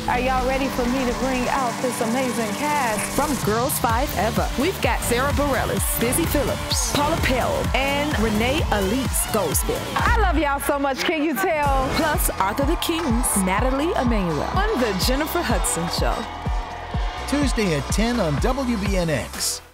Are y'all ready for me to bring out this amazing cast? From Girls5Eva, we've got Sara Bareilles, Busy Phillips, Paula Pell, and Renée Elise Goldsberry. I love y'all so much, can you tell? Plus Arthur the King's Nathalie Emmanuel on The Jennifer Hudson Show. Tuesday at 10 on WBNX.